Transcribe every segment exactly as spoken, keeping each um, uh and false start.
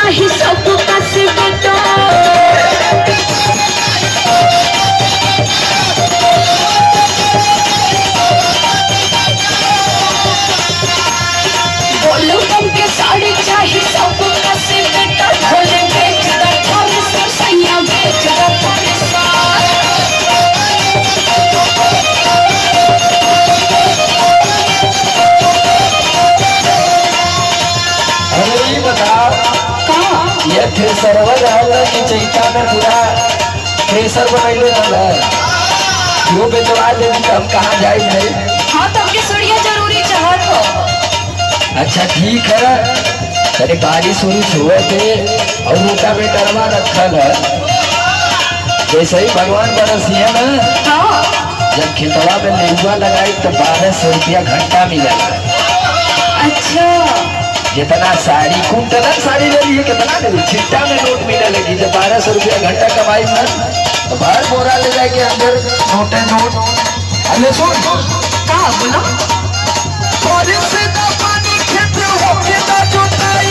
चाहे सब कस बेटा बोलो हमके साड़ी चाहे सब कस बेटा ढोल बेच दो थोड़े से सैया बेच दो थोड़े सा ये थ्रेसर वाला की चैता में पूरा थ्रेसर बनैले वाला यो बेचवा दे हम कहां जाई नहीं। हां तो हमके सुड़िया जरूरी चाहत हो। अच्छा ठीक है तेरे बारिश उरिश हुए थे और रोटा बेटरवा रखल है जैसे ही भगवान बरसिए ना। हाँ जब खेतवा में नेहुआ लगाई तो बारह सौ रुपया घंटा मिलेगा। अच्छा जितना साड़ी कुंटल साड़ी ले लिए कितना दे छिट्टा में नोट मिले लगी जब बारह सौ रुपया घंटा कमाई ना तो बाहर बोरा ले जाके अंदर नोटे नोट। अरे सुन कहाँ बोलो पानी खेत होके ना जोताई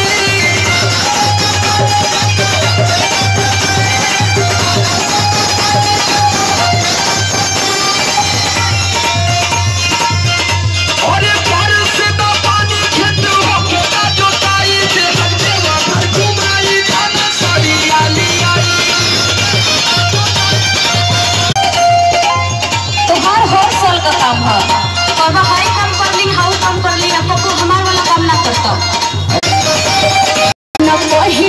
और वह हाई काम कर ली हाउ काम कर ली आपको हमारे वाला काम ना करता न